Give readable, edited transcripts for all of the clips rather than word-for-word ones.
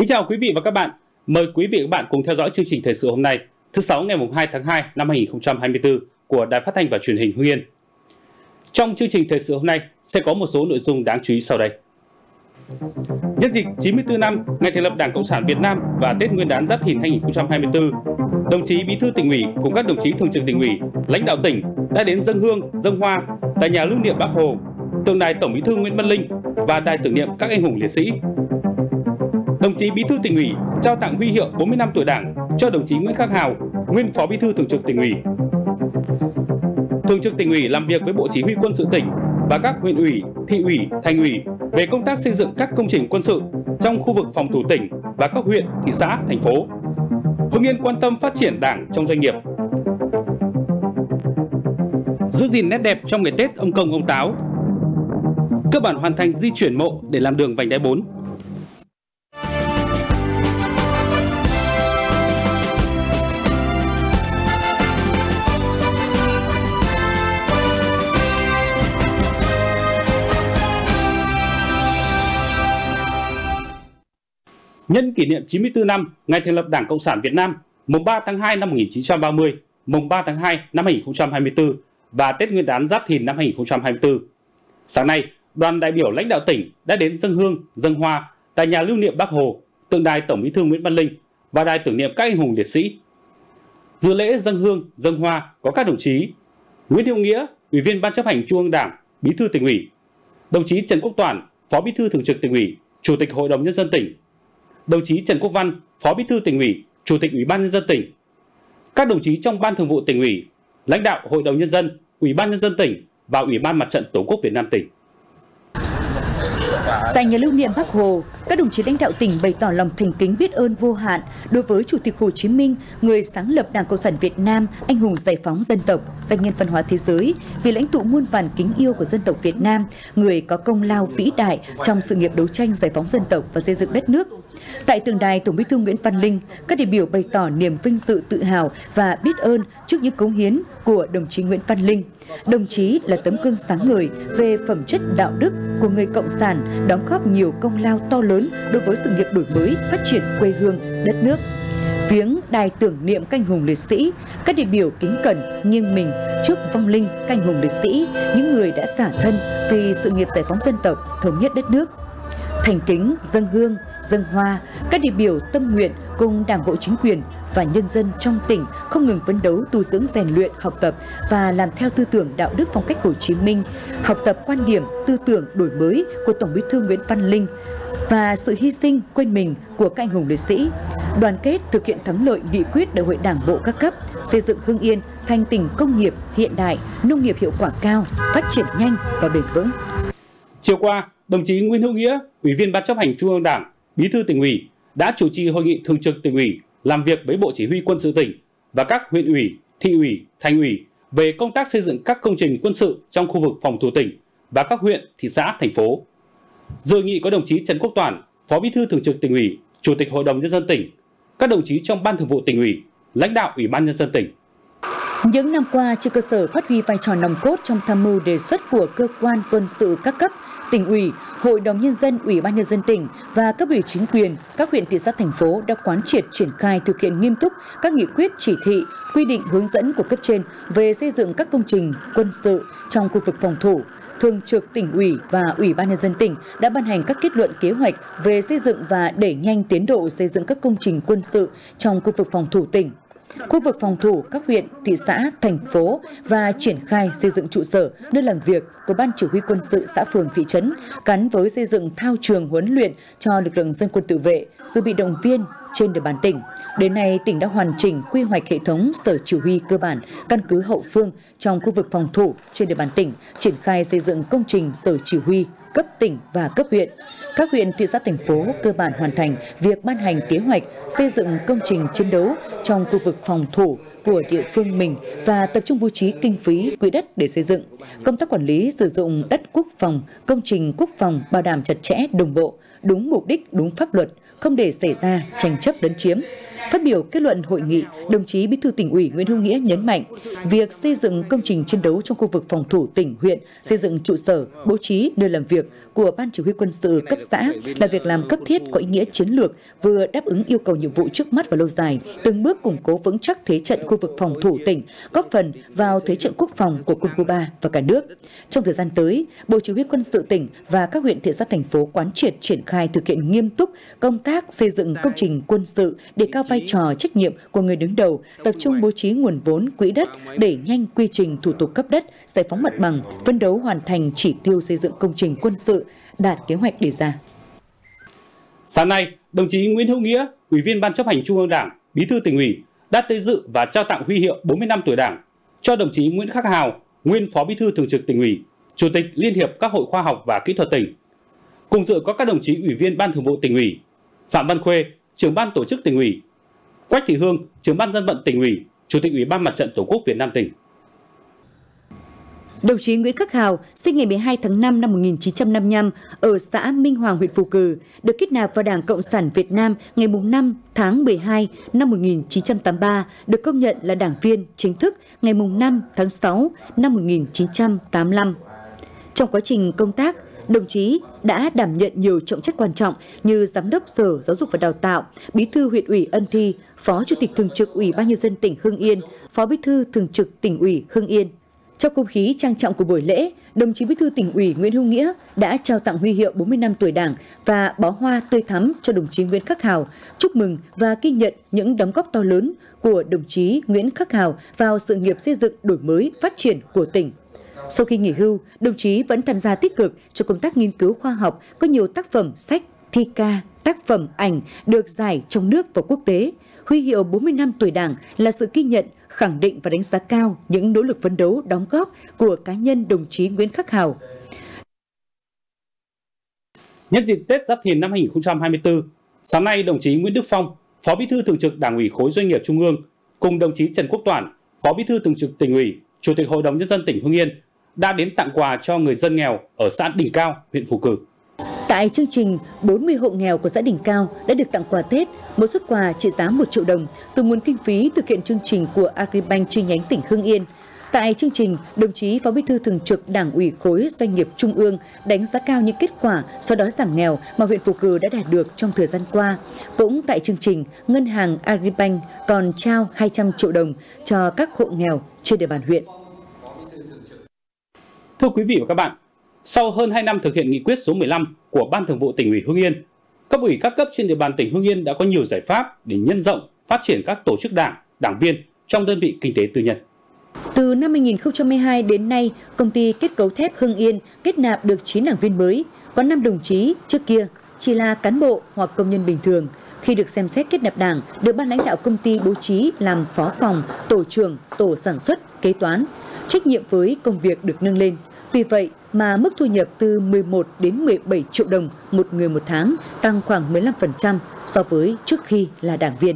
chào quý vị và các bạn. Mời quý vị và các bạn cùng theo dõi chương trình thời sự hôm nay, thứ Sáu ngày 2 tháng 2 năm 2024 của Đài Phát thanh và Truyền hình Hưng Yên. Trong chương trình thời sự hôm nay sẽ có một số nội dung đáng chú ý sau đây. Nhân dịp 94 năm ngày thành lập Đảng Cộng sản Việt Nam và Tết Nguyên đán Giáp Thìn 2024, đồng chí Bí thư Tỉnh ủy cùng các đồng chí Thường trực Tỉnh ủy, lãnh đạo tỉnh đã đến dâng hương, dâng hoa tại nhà lưu niệm Bác Hồ, tượng đài Tổng Bí thư Nguyễn Văn Linh và đài tưởng niệm các anh hùng liệt sĩ. Đồng chí Bí thư Tỉnh ủy trao tặng huy hiệu 40 năm tuổi Đảng cho đồng chí Nguyễn Khắc Hào, nguyên Phó Bí thư Thường trực Tỉnh ủy. Thường trực Tỉnh ủy làm việc với Bộ Chỉ huy Quân sự tỉnh và các huyện ủy, thị ủy, thành ủy về công tác xây dựng các công trình quân sự trong khu vực phòng thủ tỉnh và các huyện, thị xã, thành phố. Hưng Yên quan tâm phát triển Đảng trong doanh nghiệp. Giữ gìn nét đẹp trong ngày Tết ông Công ông Táo. Cơ bản hoàn thành di chuyển mộ để làm đường vành đai 4. Nhân kỷ niệm 94 năm ngày thành lập Đảng Cộng sản Việt Nam, mùng 3 tháng 2 năm 1930, mùng 3 tháng 2 năm 2024 và Tết Nguyên đán Giáp Thìn năm 2024. Sáng nay, đoàn đại biểu lãnh đạo tỉnh đã đến dâng hương, dâng hoa tại nhà lưu niệm Bác Hồ, tượng đài Tổng Bí thư Nguyễn Văn Linh và đài tưởng niệm các anh hùng liệt sĩ. Dự lễ dâng hương, dâng hoa có các đồng chí Nguyễn Hữu Nghĩa, Ủy viên Ban chấp hành Trung ương Đảng, Bí thư Tỉnh ủy; đồng chí Trần Quốc Toản, Phó Bí thư Thường trực Tỉnh ủy, Chủ tịch Hội đồng Nhân dân tỉnh; đồng chí Trần Quốc Văn, Phó Bí thư Tỉnh ủy, Chủ tịch Ủy ban Nhân dân tỉnh; các đồng chí trong Ban Thường vụ Tỉnh ủy, lãnh đạo Hội đồng Nhân dân, Ủy ban Nhân dân tỉnh và Ủy ban Mặt trận Tổ quốc Việt Nam tỉnh. Tại nhà lưu niệm Bác Hồ, các đồng chí lãnh đạo tỉnh bày tỏ lòng thành kính biết ơn vô hạn đối với Chủ tịch Hồ Chí Minh, người sáng lập Đảng Cộng sản Việt Nam, anh hùng giải phóng dân tộc, danh nhân văn hóa thế giới, vị lãnh tụ muôn vàn kính yêu của dân tộc Việt Nam, người có công lao vĩ đại trong sự nghiệp đấu tranh giải phóng dân tộc và xây dựng đất nước. Tại tượng đài Tổng Bí thư Nguyễn Văn Linh, các đại biểu bày tỏ niềm vinh dự tự hào và biết ơn trước những cống hiến của đồng chí Nguyễn Văn Linh. Đồng chí là tấm gương sáng ngời về phẩm chất đạo đức của người cộng sản, đóng góp nhiều công lao to lớn đối với sự nghiệp đổi mới, phát triển quê hương, đất nước. Viếng đài tưởng niệm các anh hùng liệt sĩ, các đại biểu kính cẩn nghiêng mình trước vong linh các anh hùng liệt sĩ, những người đã xả thân vì sự nghiệp giải phóng dân tộc, thống nhất đất nước. Thành kính dâng hương, dâng hoa, các đại biểu tâm nguyện cùng Đảng bộ, chính quyền và nhân dân trong tỉnh không ngừng phấn đấu tu dưỡng, rèn luyện, học tập và làm theo tư tưởng đạo đức phong cách Hồ Chí Minh, học tập quan điểm tư tưởng đổi mới của Tổng Bí thư Nguyễn Văn Linh và sự hy sinh quên mình của các anh hùng liệt sĩ, đoàn kết thực hiện thắng lợi nghị quyết Đại hội Đảng bộ các cấp, xây dựng Hưng Yên thành tỉnh công nghiệp hiện đại, nông nghiệp hiệu quả cao, phát triển nhanh và bền vững. Chiều qua, đồng chí Nguyễn Hữu Nghĩa, Ủy viên Ban chấp hành Trung ương Đảng, Bí thư Tỉnh ủy đã chủ trì hội nghị thường trực Tỉnh ủy làm việc với Bộ Chỉ huy Quân sự tỉnh và các huyện ủy, thị ủy, thành ủy về công tác xây dựng các công trình quân sự trong khu vực phòng thủ tỉnh và các huyện, thị xã, thành phố. Dự hội nghị có đồng chí Trần Quốc Toản, Phó Bí thư Thường trực Tỉnh ủy, Chủ tịch Hội đồng Nhân dân tỉnh, các đồng chí trong Ban Thường vụ Tỉnh ủy, lãnh đạo Ủy ban Nhân dân tỉnh. Những năm qua, trên cơ sở phát huy vai trò nòng cốt trong tham mưu đề xuất của cơ quan quân sự các cấp, Tỉnh ủy, Hội đồng Nhân dân, Ủy ban Nhân dân tỉnh và cấp ủy chính quyền, các huyện, thị xã, thành phố đã quán triệt triển khai thực hiện nghiêm túc các nghị quyết, chỉ thị, quy định hướng dẫn của cấp trên về xây dựng các công trình quân sự trong khu vực phòng thủ. Thường trực Tỉnh ủy và Ủy ban Nhân dân tỉnh đã ban hành các kết luận kế hoạch về xây dựng và đẩy nhanh tiến độ xây dựng các công trình quân sự trong khu vực phòng thủ tỉnh, khu vực phòng thủ các huyện, thị xã, thành phố và triển khai xây dựng trụ sở, nơi làm việc của Ban Chỉ huy Quân sự xã, phường, thị trấn gắn với xây dựng thao trường huấn luyện cho lực lượng dân quân tự vệ, dự bị động viên trên địa bàn tỉnh. Đến nay, tỉnh đã hoàn chỉnh quy hoạch hệ thống sở chỉ huy cơ bản, căn cứ hậu phương trong khu vực phòng thủ trên địa bàn tỉnh, triển khai xây dựng công trình sở chỉ huy cấp tỉnh và cấp huyện. Các huyện, thị xã, thành phố cơ bản hoàn thành việc ban hành kế hoạch xây dựng công trình chiến đấu trong khu vực phòng thủ của địa phương mình và tập trung bố trí kinh phí, quỹ đất để xây dựng. Công tác quản lý sử dụng đất quốc phòng, công trình quốc phòng bảo đảm chặt chẽ, đồng bộ, đúng mục đích, đúng pháp luật, không để xảy ra tranh chấp lấn chiếm. Phát biểu kết luận hội nghị, đồng chí Bí thư Tỉnh ủy Nguyễn Hữu Nghĩa nhấn mạnh, việc xây dựng công trình chiến đấu trong khu vực phòng thủ tỉnh, huyện, xây dựng trụ sở, bố trí nơi làm việc của Ban Chỉ huy Quân sự cấp xã là việc làm cấp thiết có ý nghĩa chiến lược, vừa đáp ứng yêu cầu nhiệm vụ trước mắt và lâu dài, từng bước củng cố vững chắc thế trận khu vực phòng thủ tỉnh, góp phần vào thế trận quốc phòng của quân khu 3 và cả nước. Trong thời gian tới, Bộ Chỉ huy Quân sự tỉnh và các huyện, thị xã, thành phố quán triệt triển khai thực hiện nghiêm túc công tác xây dựng công trình quân sự, đề cao vai trò trách nhiệm của người đứng đầu, tập trung bố trí nguồn vốn, quỹ đất, đẩy nhanh quy trình thủ tục cấp đất, giải phóng mặt bằng, phấn đấu hoàn thành chỉ tiêu xây dựng công trình quân sự đạt kế hoạch đề ra. Sáng nay, đồng chí Nguyễn Hữu Nghĩa, Ủy viên Ban chấp hành Trung ương Đảng, Bí thư Tỉnh ủy đã tới dự và trao tặng huy hiệu 40 năm tuổi Đảng cho đồng chí Nguyễn Khắc Hào, nguyên Phó Bí thư Thường trực Tỉnh ủy, Chủ tịch Liên hiệp các hội khoa học và kỹ thuật tỉnh. Cùng dự có các đồng chí Ủy viên Ban Thường vụ Tỉnh ủy, Phạm Văn Khuê, Trưởng ban Tổ chức Tỉnh ủy, Quách Thị Hương, Trưởng ban Dân vận Tỉnh ủy, Chủ tịch Ủy ban Mặt trận Tổ quốc Việt Nam tỉnh. Đồng chí Nguyễn Khắc Hào sinh ngày 12 tháng 5 năm 1955 ở xã Minh Hoàng, huyện Phù Cử, được kết nạp vào Đảng Cộng sản Việt Nam ngày 5 tháng 12 năm 1983, được công nhận là đảng viên chính thức ngày 5 tháng 6 năm 1985. Trong quá trình công tác, đồng chí đã đảm nhận nhiều trọng trách quan trọng như Giám đốc Sở Giáo dục và Đào tạo, Bí thư huyện ủy Ân Thi, Phó Chủ tịch Thường trực Ủy ban Nhân dân tỉnh Hưng Yên, Phó Bí thư Thường trực Tỉnh ủy Hưng Yên. Trong không khí trang trọng của buổi lễ, đồng chí Bí thư Tỉnh ủy Nguyễn Hữu Nghĩa đã trao tặng huy hiệu 40 năm tuổi Đảng và bó hoa tươi thắm cho đồng chí Nguyễn Khắc Hào, chúc mừng và ghi nhận những đóng góp to lớn của đồng chí Nguyễn Khắc Hào vào sự nghiệp xây dựng, đổi mới, phát triển của tỉnh. Sau khi nghỉ hưu, đồng chí vẫn tham gia tích cực cho công tác nghiên cứu khoa học, có nhiều tác phẩm sách, thi ca, tác phẩm ảnh được giải trong nước và quốc tế. Huy hiệu 40 năm tuổi Đảng là sự ghi nhận, khẳng định và đánh giá cao những nỗ lực phấn đấu, đóng góp của cá nhân đồng chí Nguyễn Khắc Hào. Nhân dịp Tết Giáp Thìn năm 2024, sáng nay đồng chí Nguyễn Đức Phong, Phó Bí thư Thường trực Đảng ủy khối doanh nghiệp Trung ương, cùng đồng chí Trần Quốc Toản, Phó Bí thư Thường trực Tỉnh ủy, Chủ tịch Hội đồng Nhân dân tỉnh Hưng Yên đã đến tặng quà cho người dân nghèo ở xã Đình Cao, huyện Phù Cử. Tại chương trình, 40 hộ nghèo của xã Đình Cao đã được tặng quà Tết, một suất quà trị giá 1 triệu đồng từ nguồn kinh phí thực hiện chương trình của Agribank chi nhánh tỉnh Hưng Yên. Tại chương trình, đồng chí Phó Bí thư Thường trực Đảng ủy khối doanh nghiệp Trung ương đánh giá cao những kết quả xóa đói giảm nghèo mà huyện Phù Cử đã đạt được trong thời gian qua. Cũng tại chương trình, Ngân hàng Agribank còn trao 200 triệu đồng cho các hộ nghèo trên địa bàn huyện. Thưa quý vị và các bạn, sau hơn 2 năm thực hiện nghị quyết số 15 của Ban Thường vụ Tỉnh ủy Hưng Yên, cấp ủy các cấp trên địa bàn tỉnh Hưng Yên đã có nhiều giải pháp để nhân rộng, phát triển các tổ chức đảng, đảng viên trong đơn vị kinh tế tư nhân. Từ năm 2012 đến nay, công ty kết cấu thép Hưng Yên kết nạp được 9 đảng viên mới, có 5 đồng chí trước kia chỉ là cán bộ hoặc công nhân bình thường. Khi được xem xét kết nạp đảng, được ban lãnh đạo công ty bố trí làm phó phòng, tổ trưởng, tổ sản xuất, kế toán. Trách nhiệm với công việc được nâng lên. Vì vậy mà mức thu nhập từ 11 đến 17 triệu đồng một người một tháng, tăng khoảng 15% so với trước khi là đảng viên.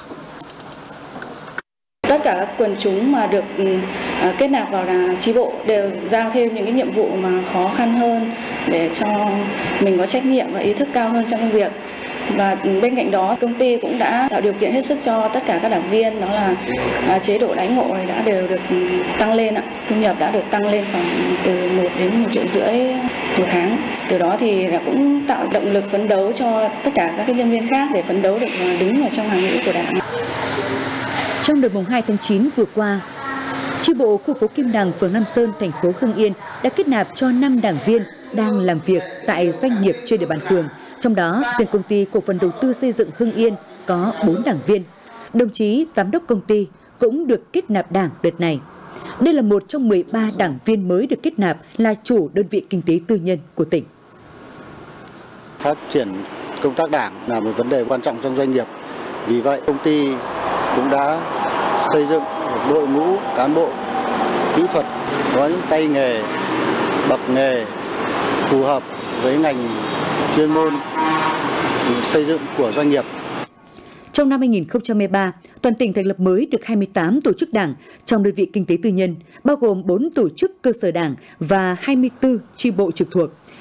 Tất cả các quần chúng mà được kết nạp vào là chi bộ đều giao thêm những cái nhiệm vụ mà khó khăn hơn để cho mình có trách nhiệm và ý thức cao hơn trong công việc. Và bên cạnh đó, công ty cũng đã tạo điều kiện hết sức cho tất cả các đảng viên, đó là chế độ đãi ngộ này đã đều được tăng lên, thu nhập đã được tăng lên khoảng từ 1 đến 1,5 triệu một tháng. Từ đó thì cũng tạo động lực phấn đấu cho tất cả các nhân viên khác để phấn đấu được đứng vào trong hàng ngũ của Đảng. Trong đợt mùng 2 tháng 9 vừa qua, chi bộ khu phố Kim Đằng, phường Nam Sơn, thành phố Hưng Yên đã kết nạp cho 5 đảng viên đang làm việc tại doanh nghiệp trên địa bàn phường. Trong đó, riêng công ty cổ phần đầu tư xây dựng Hưng Yên có 4 đảng viên. Đồng chí giám đốc công ty cũng được kết nạp đảng đợt này. Đây là một trong 13 đảng viên mới được kết nạp là chủ đơn vị kinh tế tư nhân của tỉnh. Phát triển công tác đảng là một vấn đề quan trọng trong doanh nghiệp. Vì vậy, công ty cũng đã xây dựng một đội ngũ cán bộ kỹ thuật có những tay nghề, bậc nghề phù hợp với ngành chuyên môn xây dựng của doanh nghiệp. Trong năm 2013, toàn tỉnh thành lập mới được 28 tổ chức đảng trong đơn vị kinh tế tư nhân, bao gồm 4 tổ chức cơ sở đảng và 24 chi bộ trực thuộc.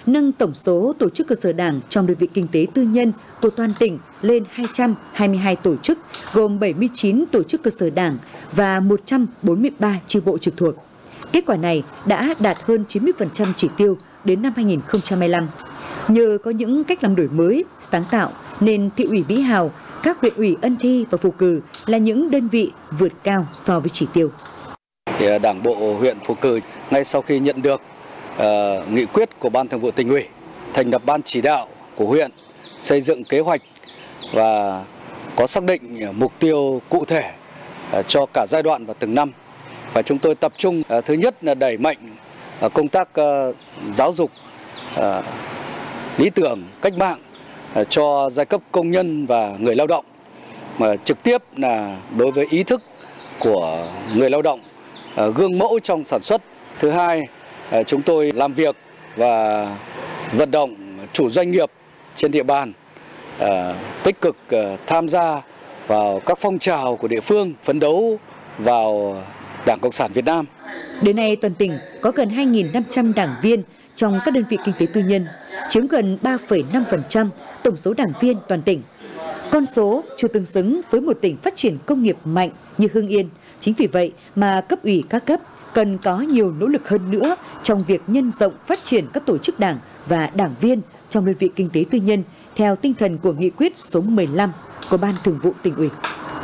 nâng tổng số tổ chức cơ sở đảng trong đơn vị kinh tế tư nhân của toàn tỉnh lên 222 tổ chức, gồm 79 tổ chức cơ sở đảng và 143 chi bộ trực thuộc. Kết quả này đã đạt hơn 90% chỉ tiêu đến năm 2025. Nhờ có những cách làm đổi mới, sáng tạo nên thị ủy Mỹ Hào, các huyện ủy Ân Thi và Phù Cử là những đơn vị vượt cao so với chỉ tiêu. Đảng bộ huyện Phù Cử ngay sau khi nhận được nghị quyết của Ban Thường vụ Tỉnh ủy thành lập ban chỉ đạo của huyện, xây dựng kế hoạch và có xác định mục tiêu cụ thể cho cả giai đoạn và từng năm. Và chúng tôi tập trung thứ nhất là đẩy mạnh công tác giáo dục lý tưởng cách mạng cho giai cấp công nhân và người lao động, mà trực tiếp là đối với ý thức của người lao động, gương mẫu trong sản xuất. Thứ hai, chúng tôi làm việc và vận động chủ doanh nghiệp trên địa bàn tích cực tham gia vào các phong trào của địa phương, phấn đấu vào Đảng Cộng sản Việt Nam. Đến nay, toàn tỉnh có gần 2.500 đảng viên trong các đơn vị kinh tế tư nhân, chiếm gần 3,5% tổng số đảng viên toàn tỉnh. Con số chưa tương xứng với một tỉnh phát triển công nghiệp mạnh như Hưng Yên. Chính vì vậy mà cấp ủy các cấp cần có nhiều nỗ lực hơn nữa trong việc nhân rộng phát triển các tổ chức đảng và đảng viên trong đơn vị kinh tế tư nhân theo tinh thần của nghị quyết số 15 của Ban Thường vụ Tỉnh ủy.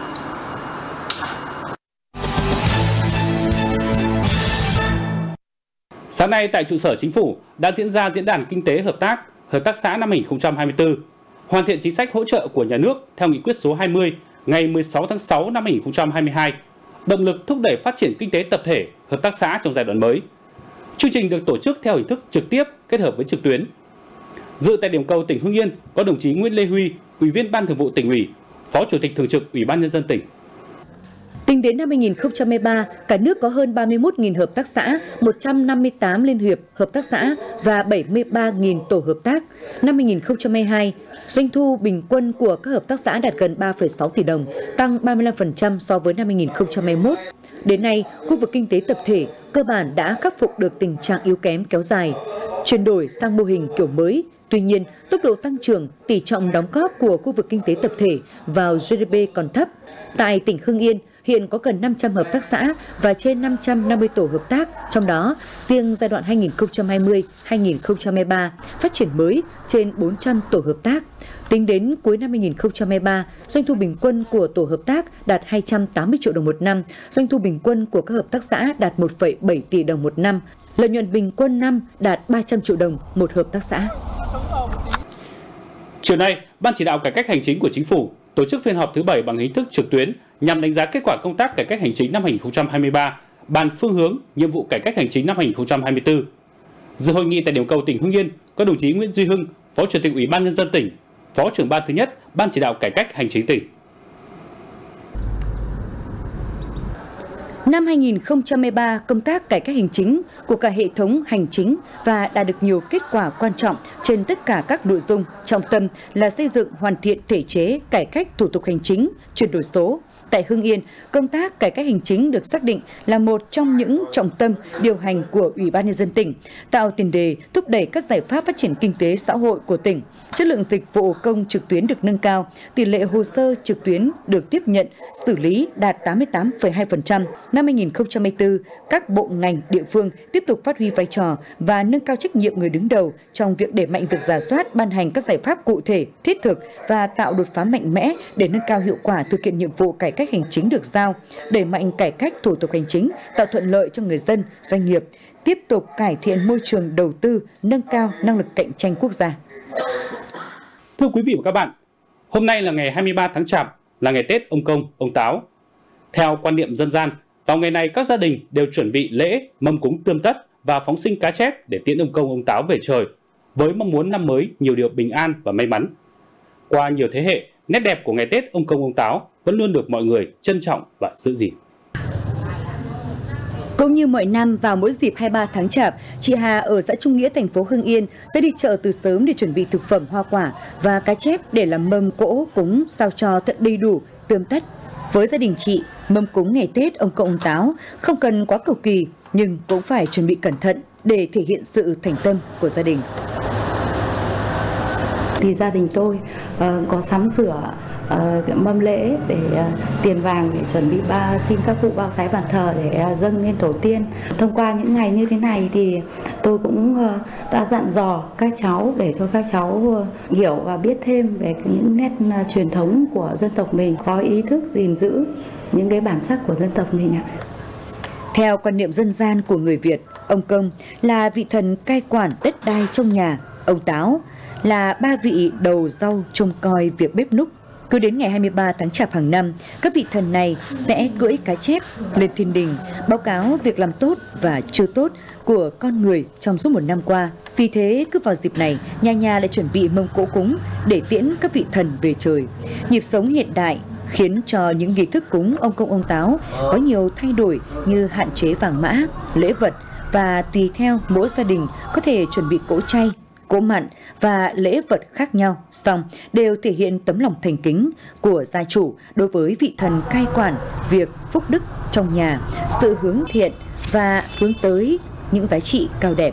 Sáng nay tại trụ sở Chính phủ đã diễn ra diễn đàn kinh tế hợp tác xã năm 2024, hoàn thiện chính sách hỗ trợ của nhà nước theo nghị quyết số 20 ngày 16 tháng 6 năm 2022, động lực thúc đẩy phát triển kinh tế tập thể, hợp tác xã trong giai đoạn mới. Chương trình được tổ chức theo hình thức trực tiếp kết hợp với trực tuyến. Dự tại điểm cầu tỉnh Hưng Yên có đồng chí Nguyễn Lê Huy, Ủy viên Ban Thường vụ Tỉnh ủy, Phó Chủ tịch Thường trực Ủy ban Nhân dân tỉnh. Tính đến năm 2023, cả nước có hơn 31.000 hợp tác xã, 158 liên hiệp hợp tác xã và 73.000 tổ hợp tác. Năm 2022, doanh thu bình quân của các hợp tác xã đạt gần 3,6 tỷ đồng, tăng 35% so với năm 2021. Đến nay, khu vực kinh tế tập thể cơ bản đã khắc phục được tình trạng yếu kém kéo dài, chuyển đổi sang mô hình kiểu mới. Tuy nhiên, tốc độ tăng trưởng, tỷ trọng đóng góp của khu vực kinh tế tập thể vào GDP còn thấp. Tại tỉnh Hưng Yên, hiện có gần 500 hợp tác xã và trên 550 tổ hợp tác, trong đó riêng giai đoạn 2020-2023 phát triển mới trên 400 tổ hợp tác. Tính đến cuối năm 2023, doanh thu bình quân của tổ hợp tác đạt 280 triệu đồng một năm, doanh thu bình quân của các hợp tác xã đạt 1,7 tỷ đồng một năm, lợi nhuận bình quân năm đạt 300 triệu đồng một hợp tác xã. Chiều nay, Ban chỉ đạo cải cách hành chính của Chính phủ tổ chức phiên họp thứ 7 bằng hình thức trực tuyến nhằm đánh giá kết quả công tác cải cách hành chính năm 2023, bàn phương hướng, nhiệm vụ cải cách hành chính năm 2024. Dự hội nghị tại điểm cầu tỉnh Hưng Yên có đồng chí Nguyễn Duy Hưng, Phó Chủ tịch Ủy ban Nhân dân tỉnh, Phó trưởng ban thứ nhất Ban chỉ đạo cải cách hành chính tỉnh. Năm 2023, công tác cải cách hành chính của cả hệ thống hành chính và đạt được nhiều kết quả quan trọng trên tất cả các nội dung, trọng tâm là xây dựng hoàn thiện thể chế cải cách thủ tục hành chính, chuyển đổi số. Tại Hưng Yên, công tác cải cách hành chính được xác định là một trong những trọng tâm điều hành của Ủy ban Nhân dân tỉnh, tạo tiền đề thúc đẩy các giải pháp phát triển kinh tế xã hội của tỉnh. Chất lượng dịch vụ công trực tuyến được nâng cao, tỷ lệ hồ sơ trực tuyến được tiếp nhận, xử lý đạt 88,2%. Năm 2024, các bộ ngành, địa phương tiếp tục phát huy vai trò và nâng cao trách nhiệm người đứng đầu trong việc đẩy mạnh việc rà soát, ban hành các giải pháp cụ thể, thiết thực và tạo đột phá mạnh mẽ để nâng cao hiệu quả thực hiện nhiệm vụ cải cách hành chính được giao, đẩy mạnh cải cách thủ tục hành chính, tạo thuận lợi cho người dân, doanh nghiệp, tiếp tục cải thiện môi trường đầu tư, nâng cao năng lực cạnh tranh quốc gia. Thưa quý vị và các bạn, hôm nay là ngày 23 tháng Chạp, là ngày Tết ông Công, ông Táo. Theo quan niệm dân gian, vào ngày này các gia đình đều chuẩn bị lễ, mâm cúng tươm tất và phóng sinh cá chép để tiễn ông Công, ông Táo về trời, với mong muốn năm mới nhiều điều bình an và may mắn. Qua nhiều thế hệ, nét đẹp của ngày Tết ông Công, ông Táo vẫn luôn được mọi người trân trọng và giữ gìn. Cũng như mọi năm vào mỗi dịp 23 tháng Chạp, chị Hà ở xã Trung Nghĩa, thành phố Hưng Yên sẽ đi chợ từ sớm để chuẩn bị thực phẩm, hoa quả và cá chép để làm mâm cỗ cúng sao cho thật đầy đủ, tươm tất. Với gia đình chị, mâm cúng ngày Tết ông Công, ông Táo không cần quá cầu kỳ nhưng cũng phải chuẩn bị cẩn thận để thể hiện sự thành tâm của gia đình. Vì gia đình tôi có sắm sửa mâm lễ để tiền vàng để chuẩn bị xin các cụ bao sái bàn thờ để dâng lên tổ tiên. Thông qua những ngày như thế này thì tôi cũng đã dặn dò các cháu để cho các cháu hiểu và biết thêm về những nét truyền thống của dân tộc mình, có ý thức gìn giữ những cái bản sắc của dân tộc mình ạ. Theo quan niệm dân gian của người Việt, ông Công là vị thần cai quản đất đai trong nhà, ông Táo là ba vị đầu rau trông coi việc bếp núc. Cứ đến ngày 23 tháng Chạp hàng năm, các vị thần này sẽ cưỡi cá chép lên thiên đình, báo cáo việc làm tốt và chưa tốt của con người trong suốt một năm qua. Vì thế, cứ vào dịp này, nhà nhà lại chuẩn bị mâm cỗ cúng để tiễn các vị thần về trời. Nhịp sống hiện đại khiến cho những nghi thức cúng ông Công ông Táo có nhiều thay đổi như hạn chế vàng mã, lễ vật và tùy theo mỗi gia đình có thể chuẩn bị cỗ chay, cỗ mặn và lễ vật khác nhau, song đều thể hiện tấm lòng thành kính của gia chủ đối với vị thần cai quản việc phúc đức trong nhà, sự hướng thiện và hướng tới những giá trị cao đẹp.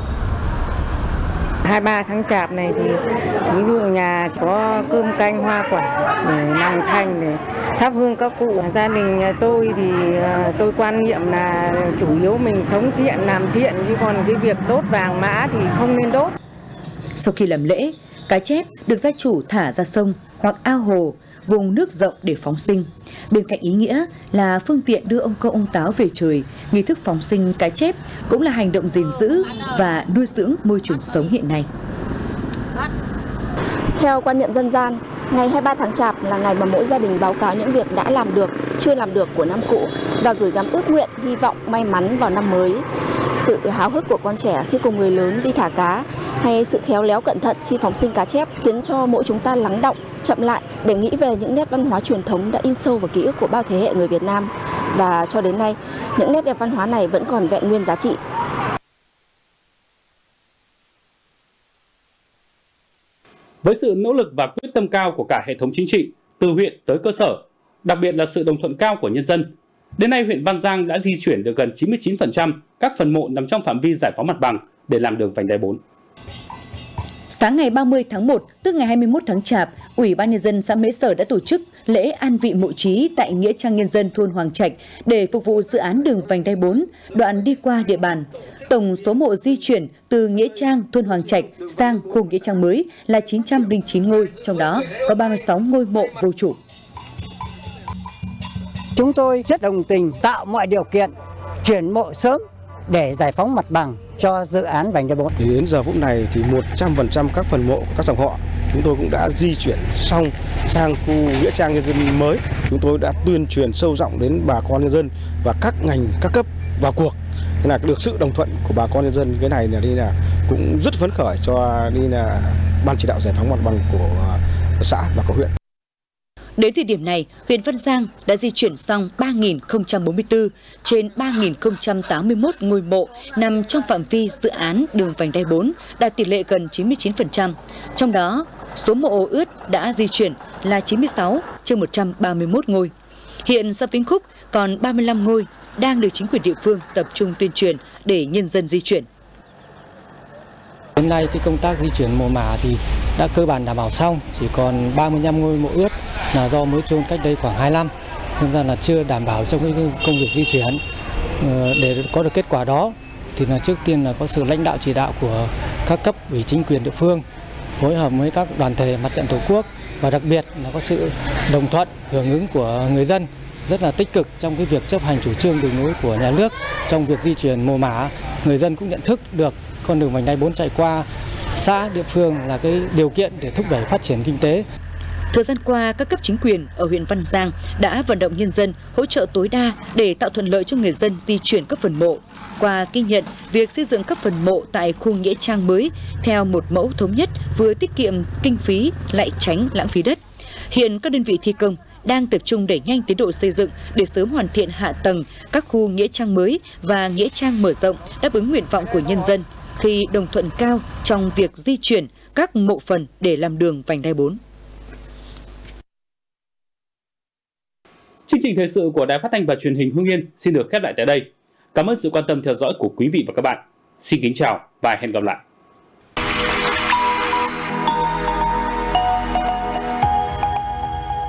23 tháng Chạp này thì ví dụ nhà có cơm canh hoa quả để làm thành để thắp hương các cụ. Gia đình nhà tôi thì tôi quan niệm là chủ yếu mình sống thiện, làm thiện, chứ còn cái việc đốt vàng mã thì không nên đốt. Sau khi làm lễ, cá chép được gia chủ thả ra sông hoặc ao hồ, vùng nước rộng để phóng sinh. Bên cạnh ý nghĩa là phương tiện đưa ông Công ông Táo về trời, nghi thức phóng sinh cá chép cũng là hành động gìn giữ và nuôi dưỡng môi trường sống hiện nay. Theo quan niệm dân gian, ngày 23 tháng Chạp là ngày mà mỗi gia đình báo cáo những việc đã làm được, chưa làm được của năm cũ và gửi gắm ước nguyện, hy vọng may mắn vào năm mới. Sự háo hức của con trẻ khi cùng người lớn đi thả cá hay sự khéo léo cẩn thận khi phóng sinh cá chép khiến cho mỗi chúng ta lắng đọng, chậm lại để nghĩ về những nét văn hóa truyền thống đã in sâu vào ký ức của bao thế hệ người Việt Nam. Và cho đến nay, những nét đẹp văn hóa này vẫn còn vẹn nguyên giá trị. Với sự nỗ lực và quyết tâm cao của cả hệ thống chính trị, từ huyện tới cơ sở, đặc biệt là sự đồng thuận cao của nhân dân, đến nay huyện Văn Giang đã di chuyển được gần 99% các phần mộ nằm trong phạm vi giải phóng mặt bằng để làm đường vành đai 4. Sáng ngày 30 tháng 1, tức ngày 21 tháng Chạp, Ủy ban Nhân dân xã Mễ Sở đã tổ chức lễ an vị mộ chí tại Nghĩa trang Nhân dân thôn Hoàng Trạch để phục vụ dự án đường vành đai 4, đoạn đi qua địa bàn. Tổng số mộ di chuyển từ Nghĩa trang thôn Hoàng Trạch sang khu Nghĩa trang mới là 909 ngôi, trong đó có 36 ngôi mộ vô chủ. Chúng tôi rất đồng tình tạo mọi điều kiện chuyển mộ sớm để giải phóng mặt bằng cho dự án vành đai 4. Đến giờ phút này thì 100% các phần mộ của các dòng họ chúng tôi cũng đã di chuyển xong sang khu Nghĩa trang Nhân dân mới. Chúng tôi đã tuyên truyền sâu rộng đến bà con nhân dân và các ngành các cấp vào cuộc. Thế là được sự đồng thuận của bà con nhân dân, cái này là cũng rất phấn khởi cho ban chỉ đạo giải phóng mặt bằng của xã và của huyện. Đến thời điểm này, huyện Văn Giang đã di chuyển xong 3.044 trên 3.081 ngôi mộ nằm trong phạm vi dự án đường vành đai 4, đạt tỷ lệ gần 99%. Trong đó, số mộ ướt đã di chuyển là 96 trên 131 ngôi. Hiện xã Vĩnh Khúc còn 35 ngôi đang được chính quyền địa phương tập trung tuyên truyền để nhân dân di chuyển. Đến nay cái công tác di chuyển mồ mả thì đã cơ bản đảm bảo xong, chỉ còn 35 ngôi mộ ướt là do mới chôn cách đây khoảng 2 năm, nên ra là chưa đảm bảo trong cái công việc di chuyển. Để có được kết quả đó thì là trước tiên là có sự lãnh đạo chỉ đạo của các cấp ủy chính quyền địa phương, phối hợp với các đoàn thể mặt trận tổ quốc và đặc biệt là có sự đồng thuận hưởng ứng của người dân rất là tích cực trong cái việc chấp hành chủ trương đường lối của nhà nước trong việc di chuyển mồ mả. Người dân cũng nhận thức được con đường vành đai 4 chạy qua xã địa phương là cái điều kiện để thúc đẩy phát triển kinh tế. Thời gian qua, các cấp chính quyền ở huyện Văn Giang đã vận động nhân dân hỗ trợ tối đa để tạo thuận lợi cho người dân di chuyển các phần mộ. Qua ghi nhận, việc xây dựng các phần mộ tại khu nghĩa trang mới theo một mẫu thống nhất vừa tiết kiệm kinh phí lại tránh lãng phí đất. Hiện các đơn vị thi công đang tập trung đẩy nhanh tiến độ xây dựng để sớm hoàn thiện hạ tầng các khu nghĩa trang mới và nghĩa trang mở rộng, đáp ứng nguyện vọng của nhân dân khi đồng thuận cao trong việc di chuyển các mộ phần để làm đường vành đai 4. Chương trình thời sự của Đài Phát thanh và Truyền hình Hưng Yên xin được khép lại tại đây. Cảm ơn sự quan tâm theo dõi của quý vị và các bạn. Xin kính chào và hẹn gặp lại.